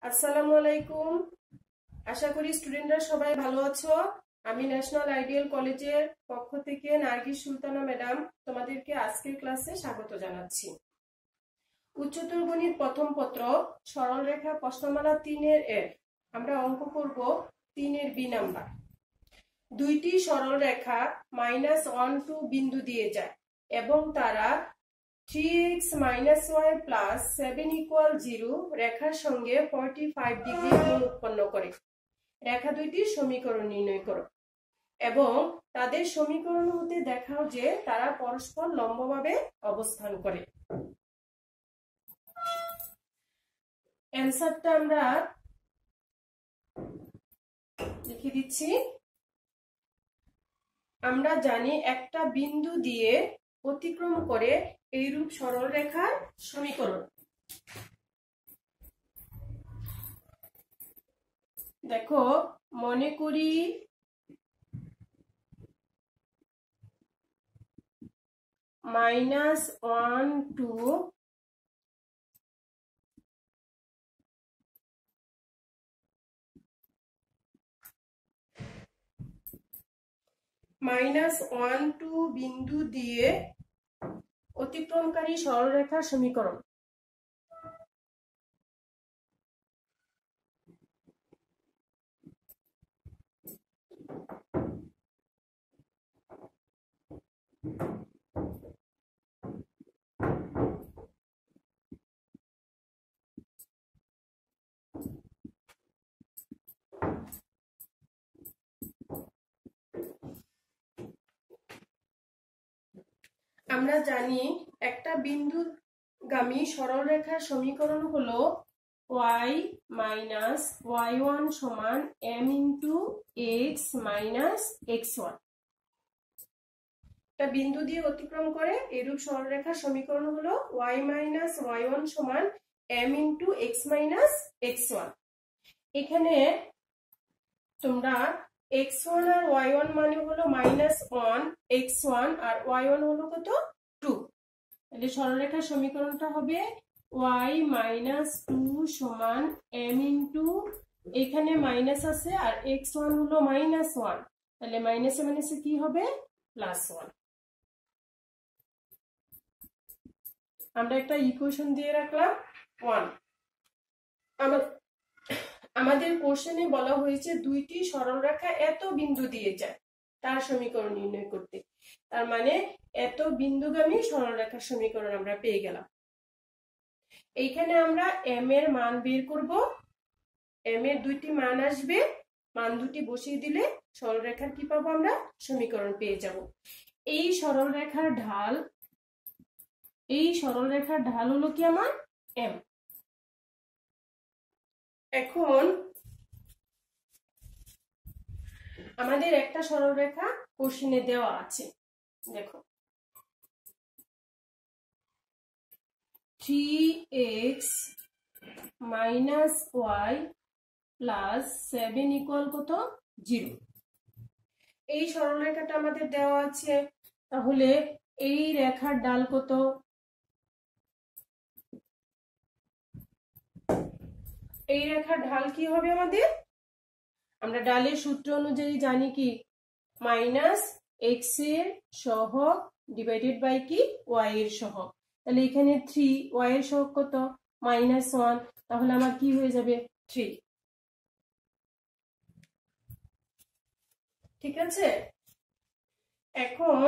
আসসালামু আলাইকুম। আশা করি স্টুডেন্টরা সবাই ভালো আছো। আমি ন্যাশনাল আইডিয়াল কলেজের পক্ষ থেকে নার্গিস সুলতানা ম্যাডাম তোমাদেরকে আজকের ক্লাসে স্বাগত জানাচ্ছি। উচ্চতর গণিত প্রথম পত্র সরল রেখা প্রশ্নমালা 3 এর আমরা অঙ্ক করব 3 এর বি নাম্বার। দুইটি সরল রেখা -1 2 বিন্দু দিয়ে যায় এবং তারা 3x - y + 7 = 0 রেখার সঙ্গে 45 ডিগ্রি কোণ উৎপন্ন করে। রেখা দুইটির সমীকরণ নির্ণয় করো এবং তাদের সমীকরণ হতে দেখাও যে তারা পরস্পর লম্বভাবে অবস্থান করে। অ্যানসারটা আমরা লিখে দিচ্ছি। আমরা জানি একটা বিন্দু দিয়ে অতিক্রম করে এইরূপ সরল রেখার সমীকরণ। দেখো, মনে করি -1 2 -1 2 বিন্দু দিয়ে অতিক্রমকারী সরলরেখার সমীকরণ। আমরা জানি একটা বিন্দুগামী সরলরেখার সমীকরণ হলো y - y1 = m × x - x1। একটা বিন্দু দিয়ে অতিক্রম করে এরূপ সরলরেখার সমীকরণ হলো y - y1 = m × x - x1। এখানে তোমরা x1 আর y1 মানে হলো -1 x1 আর y1 হলো কত 2। তাহলে সরলরেখার সমীকরণটা হবে y - 2 = m × এখানে মাইনাস আছে আর x1 হলো -1, তাহলে মাইনাসে মাইনাসে কি হবে +1। আমরা একটা ইকুয়েশন দিয়ে রাখলাম 1। আমাদের কোশ্চেনে বলা হয়েছে দুইটি সরলরেখা এত বিন্দু দিয়ে যায় তার সমীকরণ নির্ণয় করতে। তার মানে এত বিন্দুগামী সরলরেখার সমীকরণ আমরা পেয়ে গেলাম। এইখানে আমরা m এর মান বের করব। m এর দুইটি মান আসবে, মান দুটি বসিয়ে দিলে সরলরেখার কি পাবো আমরা সমীকরণ পেয়ে যাব। এই সরলরেখার ঢাল হলো কি আমার m। এখন আমাদের একটা সরলরেখা কোশ্চেনে দেওয়া আছে। দেখো, 3x - y + 7 = কত 0। এই সরলরেখাটা আমাদের দেওয়া আছে, তাহলে এই রেখার ডাল কত? এই রেখার ঢাল কি হবে আমাদের? আমরা ডালের সূত্র অনুযায়ী জানি কি -x এর সহগ / কি y এর সহগ। তাহলে এখানে 3, y এর সহগ কত -1, তাহলে আমার কি হয়ে যাবে 3। ঠিক আছে। এখন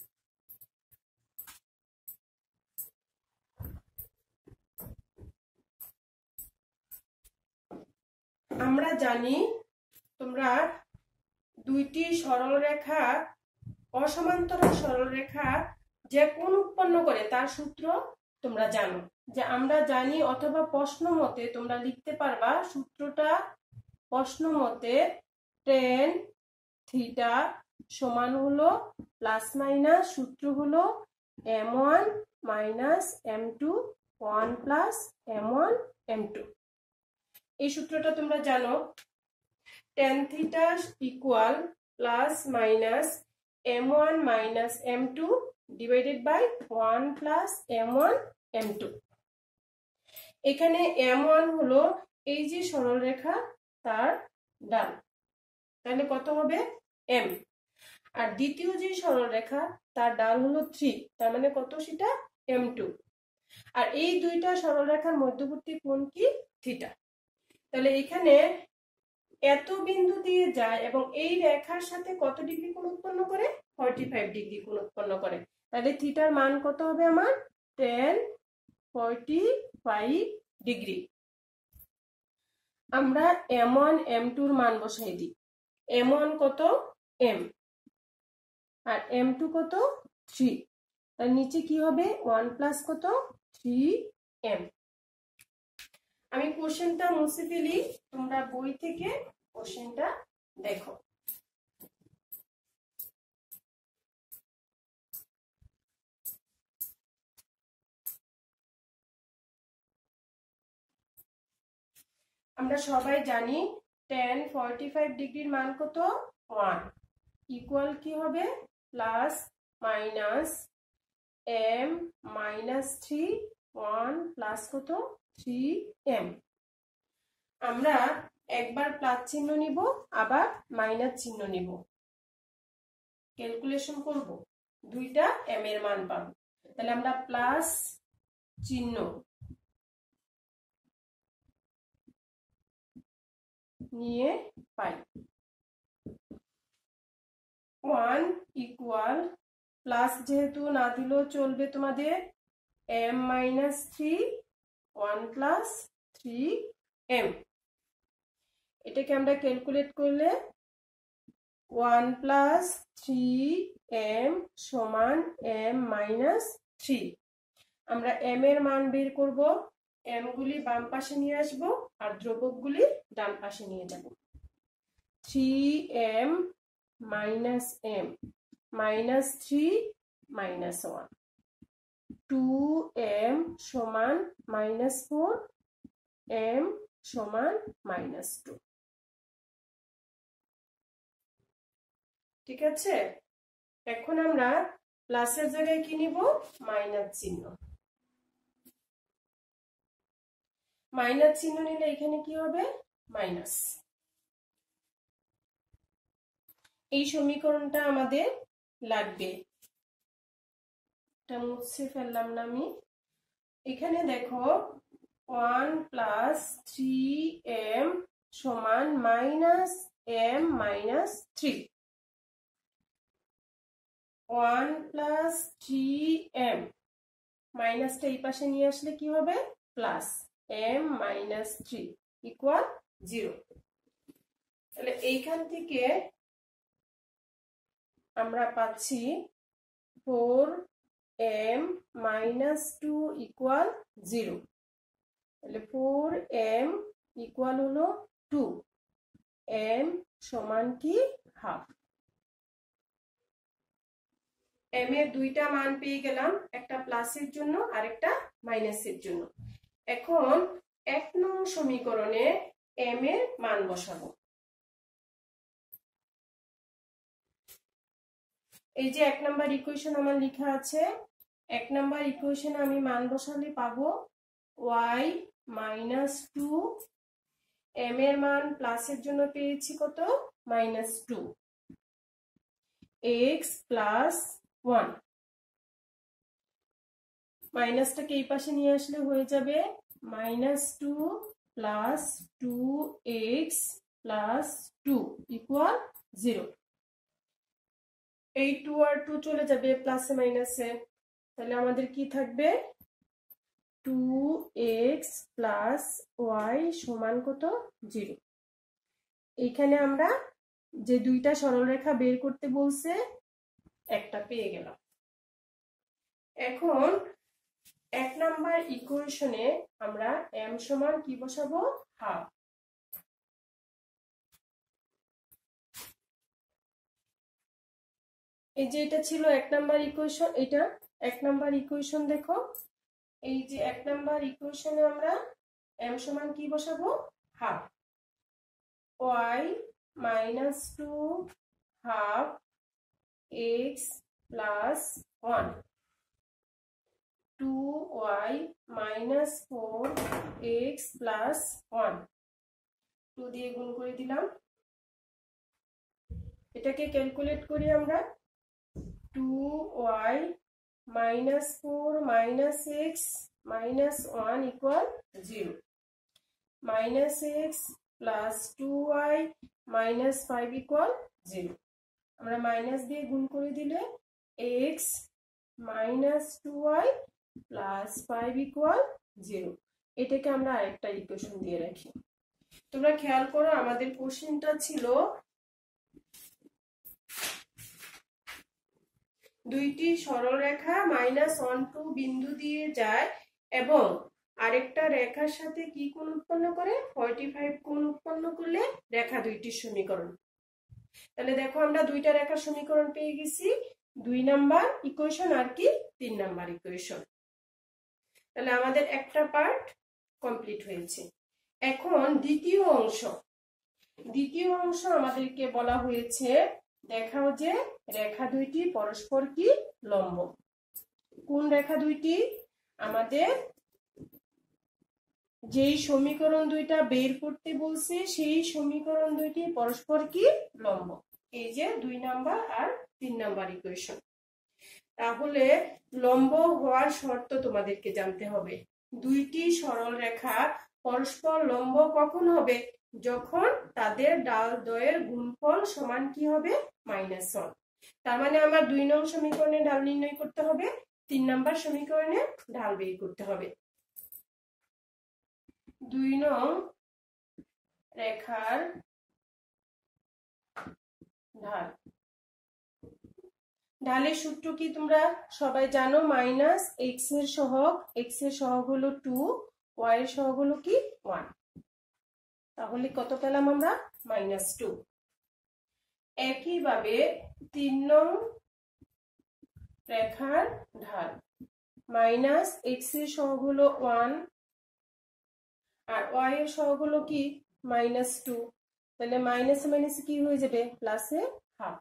আমরা জানি তোমরা দুইটি সরলরেখা অসমান্তরাল সরলরেখা যে কোণ উৎপন্ন করে তার সূত্র তোমরা জানো। যে আমরা জানি অথবা প্রশ্ন মতে তোমরা লিখতে পারবা সূত্রটা। প্রশ্ন মতে tan থিটা সমান হলো ± সূত্র হলো m1 - m2 1 + m1 m2। এই সূত্রটা তোমরা জানো। tan theta = ± m1 - m2 / 1 + m1 m2। এখানে m1 হলো এই যে সরল রেখা তার ডান, তাহলে কত হবে m। আর দ্বিতীয় যে সরল রেখা তার ডান হলো 3, তার মানে কত সেটা m2। আর এই দুইটা সরল রেখার মধ্যবর্তী কোণ কি থিটা। তাহলে এখানে এত বিন্দু দিয়ে যায় এবং এই রেখার সাথে কত ডিগ্রি কোণ উৎপন্ন করে, 45 ডিগ্রি কোণ উৎপন্ন করে। তাহলে থিটার মান কত হবে আমার, tan 45 ডিগ্রি। আমরা m1 m2 এর মান বসাই দিই। m1 কত m, আর m2 কত 3, তার নিচে কি হবে 1 প্লাস কত 3m। আমি কোশ্চেনটা মুছে ফেলি, তোমরা বই থেকে কোশ্চেনটা দেখো। আমরা সবাই জানি tan 45 ডিগ্রির মান কত 1, ইকুয়াল কি হবে plus minus m minus 3, 1 plus কত 3m। আমরা একবার প্লাস চিহ্ন নিব, আবার মাইনাস চিহ্ন নিব, ক্যালকুলেশন করব, দুইটা m এর মান পাবো। তাহলে আমরা প্লাস চিহ্ন নিয়ে পাই 1 ইকুয়াল প্লাস, যেহেতু না দিলেও চলবে তোমাদের, m মাইনাস 3, 1 প্লাস 3m। এটাকে আমরা ক্যালকুলেট করলে 1 প্লাস 3m সমান m মাইনাস 3। আমরা m এর মান বের করব, m গুলি বাম পাশে নিয়ে আসব আর ধ্রুবক গুলি ডান পাশে নিয়ে যাব। 3m minus m minus 3 minus 1, 2m সমান মাইনাস 4, m সমান মাইনাস 2। ঠিক আছে, এখন আমরা প্লাসের জায়গায় কি নিব, মাইনাস চিহ্ন। মাইনাস চিহ্ন নিলে এখানে কি হবে মাইনাস। এই সমীকরণটা আমাদের লাগবে, এটা মুছে ফেললাম না আমি। এখানে দেখো 1 প্লাস 3m সমান minus m minus 3, 1 plus 3m, মাইনাসটা এই পাশে নিয়ে আসলে কি হবে প্লাস m মাইনাস 3 ইকুয়াল 0। তাহলে এইখান থেকে আমরা পাচ্ছি 4m মাইনাস 2 ইকুয়াল 0। তাহলে 4m ইকুয়াল হলো 2, m সমান কি হাফ। m এর দুইটা মান পেয়ে গেলাম, একটা প্লাসের জন্য আর একটা মাইনাসের জন্য। এখন 1 নং সমীকরণে m এর মান বসাবো। এই যে 1 নাম্বার ইকুয়েশন আমার লেখা আছে, 1 নাম্বার ইকুয়েশনে আমি মান বসালে পাবো y মাইনাস 2, m এর মান প্লাসের জন্য পেয়েছি কত মাইনাস 2, x প্লাস 1, মাইনাসটাকে এই পাশে নিয়ে আসলে হয়ে যাবে minus 2 plus 2x plus 2 equal 0। এই 2 আর 2 চলে যাবে প্লাসে মাইনাসে, তাহলে আমাদের কি থাকবে 2x প্লাস y সমান কত 0। এইখানে আমরা যে দুইটা সরলরেখা বের করতে বলছে একটা পেয়ে গেলাম। এখন 1 নাম্বার ইকুয়েশনে আমরা m সমান কি বসাবো হাফ। এই যে এটা ছিল 1 নাম্বার ইকুয়েশন, এটা 1 নাম্বার ইকুয়েশন। দেখো এই যে 1 নাম্বার ইকুয়েশনে আমরা m সমান কি বসাবো half, y minus 2 half x plus 1, 2y minus 4 x plus 1 2 দিয়ে গুণ করে দিলাম। এটাকে ক্যালকুলেট করি আমরা। 2y minus 4 minus x minus 1 equal 0. Minus x plus 2y minus 5 equal 0. আমরা মাইনাস দিয়ে গুণ করে দিলে x minus 2y plus 5 equal 0. এটাকে আমরা আরেকটা ইকুয়েশন দিয়ে রাখি। তোমরা খেয়াল করো, আমাদের কোশ্চেনটা ছিল দুইটি সরল রেখা -1 2 বিন্দু দিয়ে যায় এবং আরেকটা রেখার সাথে কি কোণ উৎপন্ন করে, 45 কোণ উৎপন্ন করলে রেখা দুইটির সমীকরণ। তাহলে দেখো আমরা দুইটা রেখার সমীকরণ পেয়ে গেছি, 2 নাম্বার ইকুয়েশন আর কি 3 নাম্বার ইকুয়েশন। তাহলে আমাদের একটা পার্ট কমপ্লিট হয়েছে। এখন দ্বিতীয় অংশ আমাদেরকে বলা হয়েছে দেখাও যে রেখা দুইটি পরস্পর কি লম্ব। কোন রেখা দুইটি? আমাদের যেই সমীকরণ দুইটা বের করতে বলছে সেই সমীকরণ দুইটি পরস্পর কি লম্ব। এই যে 2 নাম্বার আর 3 নাম্বার ইকুয়েশন। তাহলে লম্ব হওয়ার শর্ত তোমাদেরকে জানতে হবে। দুইটি সরল রেখা পরস্পর লম্ব কখন হবে? যখন তাদের ডাল দ্বয়ের গুণফল সমান কি হবে? -1। তার মানে আমার 2 নং সমীকরণে ঢাল নির্ণয় করতে হবে, 3 নাম্বার সমীকরণে ঢাল বের করতে হবে। 2 নং রেখার ঢাল। ঢালের সূত্র কি তোমরা সবাই জানো? মাইনাস x এর সহগ হলো 2, y এর সহগ হলো কি 1। তাহলে কত পেলাম আমরা? -2। একইভাবে 3 নং রেখার ঢাল। মাইনাস x এর সহগ হলো 1 আর y এর সহগ হলো কি -2। তাহলে মাইনাস মাইনাস কি হয়ে যাবে? প্লাসে হাফ।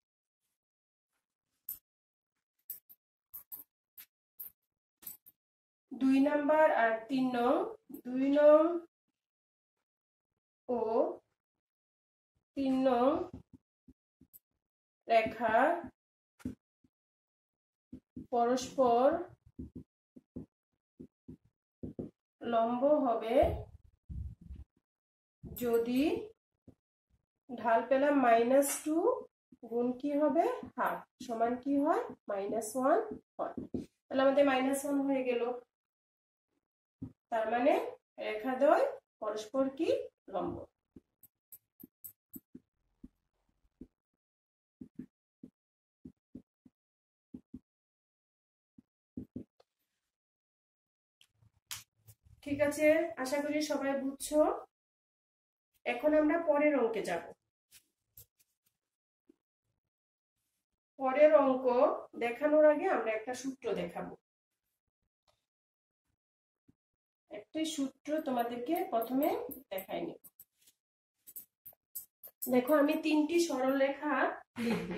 দুই নাম্বার আর 3 নং। 2 নং ও 3 নং রেখা পরস্পর লম্ব হবে যদি ঢাল পেলাম -2 গুণ কি হবে হাফ সমান কি হয়? -1 হয়। তাহলে আমাদের -1 হয়ে গেল। তার মানে রেখাদ্বয় পরস্পর কি লম্ব। ঠিক আছে, আশা করি সবাই বুঝছো। এখন আমরা পরের অঙ্কে যাব। পরের অঙ্ক দেখানোর আগে আমরা একটা সূত্র দেখাবো। একটি সূত্র তোমাদেরকে প্রথমে দেখাই নিব। দেখো আমি 3টি সরল রেখা লিখব।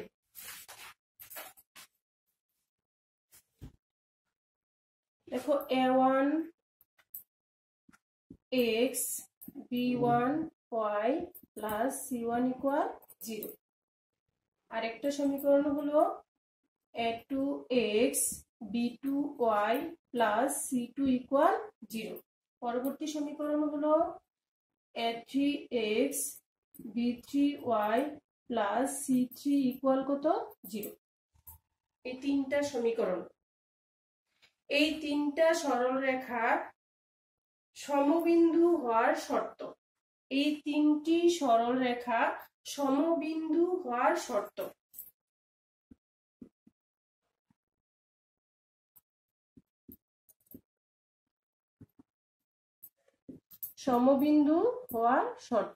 দেখো a1 x b1 y plus c1 equal 0। আরেকটা সমীকরণ হলো a2 x b2 y plus c2 equal 0। পরবর্তী সমীকরণ হলো a3 x b3 y plus c3 equal কত? 0। এই 3টা সমীকরণ। এই 3টা সরল রেখা সমবিন্দু হওয়ার শর্ত। এই 3টি সরল রেখা সমবিন্দু হওয়ার শর্ত। সমবিন্দু হওয়ার শর্ত।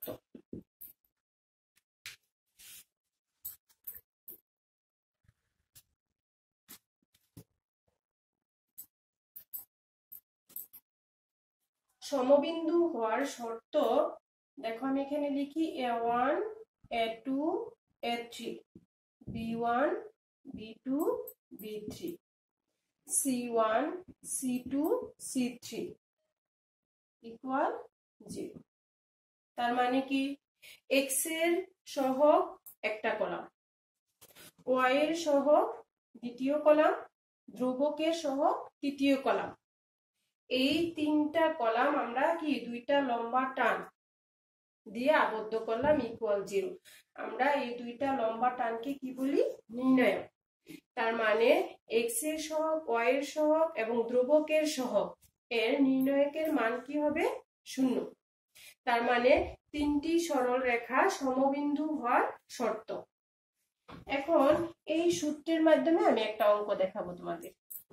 সমবিন্দু হওয়ার শর্ত দেখো আমি এখানে লিখি a1 a2 a3 b1 b2 b3 c1 c2 c3 equal 0। তার মানে কি এক্স এর সহগ একটা কলাম, ওয়াই এর সহগ দ্বিতীয় কলাম, ধ্রুবকের সহগ তৃতীয় কলাম। এই তিনটা কলাম আমরা কি দুইটা লম্বা টান দিয়ে আবদ্ধ করলাম ইকুয়াল 0। আমরা এই দুইটা লম্বা টানকে কি বলি? নির্ণায়ক। তার মানে এক্স এর সহগ, ওয়াই এর সহগ এবং ধ্রুবকের সহগ এর নির্ণায়কের মান কি হবে? 0। তার মানে তিনটি সরল রেখা সমবিন্দু হওয়ার শর্ত। এখন এই সূত্রের মাধ্যমে আমি একটা অঙ্ক দেখাবো তোমাদের।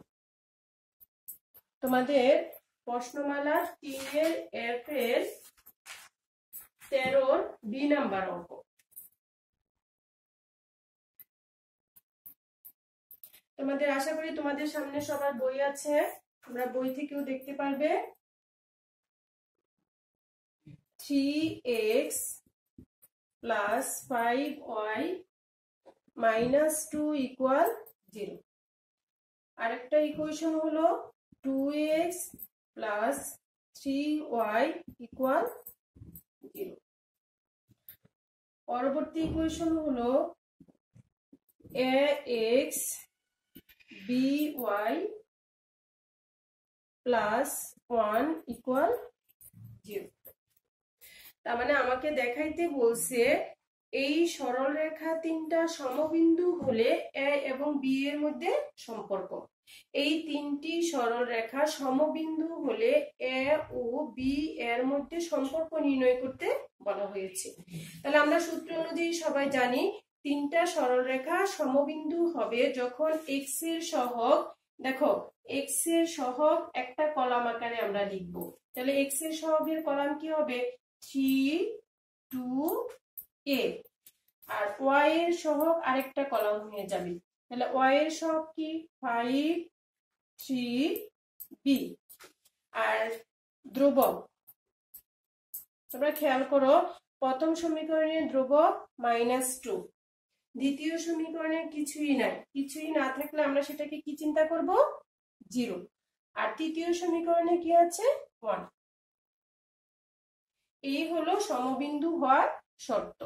তোমাদের প্রশ্নমালা 3 এর F এর 13 বি নাম্বার অঙ্ক। তোমাদের আশা করি তোমাদের সামনে সবার বই আছে, তোমরা বই থেকেও দেখতে পারবে। 3x plus 5y minus 2 equal 0। আরেকটা ইকুয়েশন হলো 2x plus 3y equal 0। পরবর্তী ইকুয়েশন হলো ax by plus 1 equal 0। তার মানে আমাকে দেখাইতে বলছে এই সরল রেখা তিনটা সমবিন্দু হলে a এবং b এর মধ্যে সম্পর্ক। এই তিনটি সরল রেখা সমবিন্দু হলে a ও b এর মধ্যে সম্পর্ক নির্ণয় করতে বলা হয়েছে। তাহলে আমরা সূত্র অনুযায়ী সবাই জানি তিনটা সরল রেখা সমবিন্দু হবে যখন x এর সহগ, দেখো x এর সহগ একটা কলাম আকারে আমরা লিখব। তাহলে x এর সহগের কলাম কি হবে? 3 2 a, আর y এর সহগ আরেকটা কলাম হয়ে যাবে। তাহলে y এর সহগ কি? 5 3 b। আর ধ্রুবক তোমরা খেয়াল করো, প্রথম সমীকরণের ধ্রুবক -2, দ্বিতীয় সমীকরণের কিছুই নাই, কিছুই না থাকলে আমরা সেটাকে কি চিন্তা করব? 0। আর তৃতীয় সমীকরণে কি আছে? 1। এই হলো সমবিন্দু হওয়ার শর্ত।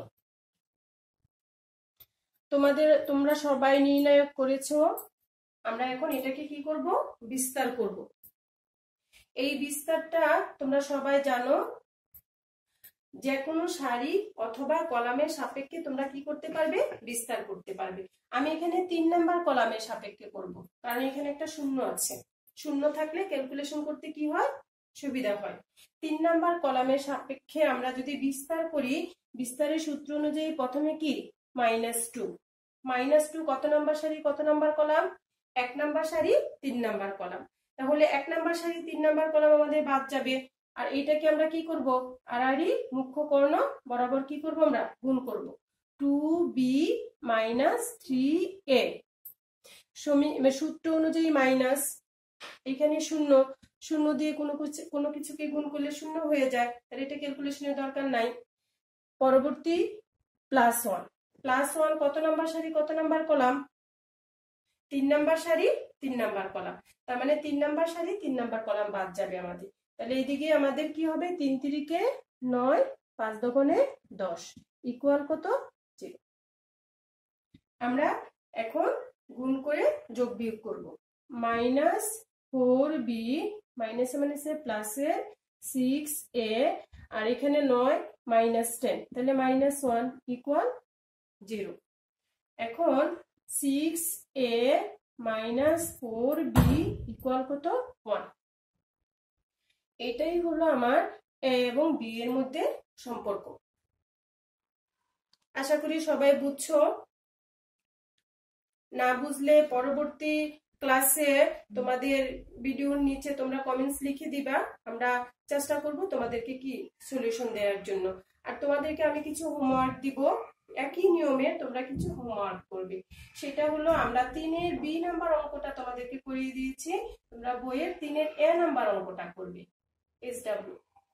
তোমরা সবাই নির্ণায়ক করেছো। আমরা এখন এটাকে কি করব? বিস্তার করব। এই বিস্তারটা তোমরা সবাই জানো, যে কোনো সারি অথবা কলামের সাপেক্ষে তোমরা কি করতে পারবে? বিস্তার করতে পারবে। আমি এখানে 3 নাম্বার কলামের সাপেক্ষে করব, কারণ এখানে একটা শূন্য আছে। শূন্য থাকলে ক্যালকুলেশন করতে কি হয়? সুবিধা হয়। 3 নাম্বার কলামের সাপেক্ষে আমরা যদি বিস্তার করি, বিস্তারের সূত্র অনুযায়ী প্রথমে কি? -2। -2 কত নাম্বার সারি কত নাম্বার কলাম? 1 নাম্বার সারি 3 নাম্বার কলাম। তাহলে 1 নাম্বার সারি 3 নাম্বার কলাম আমাদের বাদ যাবে। আর এটাকে আমরা কি করব? আড়াআড়ি মুখ্য কর্ণ বরাবর কি করব? আমরা গুণ করব। 2b - 3a। সূত্র অনুযায়ী মাইনাস, এখানে শূন্য, শূন্য দিয়ে কোনো কিছুকে গুণ করলে শূন্য হয়ে যায়, তাহলে এটা ক্যালকুলেশনের দরকার নাই। পরবর্তী +1। +1 কত নাম্বার সারি কত নাম্বার কলাম? 3 নাম্বার সারি 3 নাম্বার কলাম। তার মানে 3 নাম্বার সারি 3 নাম্বার কলাম বাদ যাবে আমাদের। তাহলে এইদিকে আমাদের কি হবে? 3 3 9, 5 2 10 ইকুয়াল কত? 0। আমরা এখন গুণ করে যোগ বিয়োগ করব। -4b মাইনাসে মাইনাসে প্লাসে 6a, আর এখানে 9 -10, তাহলে -1 ইকুয়াল 0। এখন 6a - 4b ইকুয়াল কত? 1। এটাই হলো আমার a এবং b এর মধ্যে সম্পর্ক। আশা করি সবাই বুঝছো। না বুঝলে পরবর্তী ক্লাসে তোমাদের ভিডিওর নিচে তোমরা কমেন্টস লিখে দিবা, আমরা চেষ্টা করব তোমাদেরকে কি সলিউশন দেওয়ার জন্য। আর তোমাদেরকে আমি কিছু হোমওয়ার্ক দিব, একই নিয়মে তোমরা কিছু হোমওয়ার্ক করবে। সেটা হলো আমরা 3 এর বি নাম্বার অঙ্কটা তোমাদেরকে করিয়ে দিয়েছি, তোমরা বইয়ের 3 এর এ নাম্বার অঙ্কটা করবে। SW।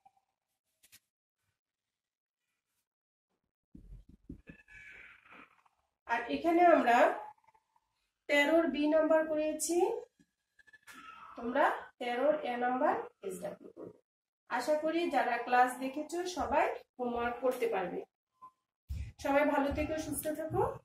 আর এখানে আমরা 13 বি নাম্বার করেছি, তোমরা 13 এ নাম্বার SW করবে। আশা করি যারা ক্লাস দেখেছো সবাই হোমওয়ার্ক করতে পারবে। সবাই ভালো থেকো, সুস্থ থেকো।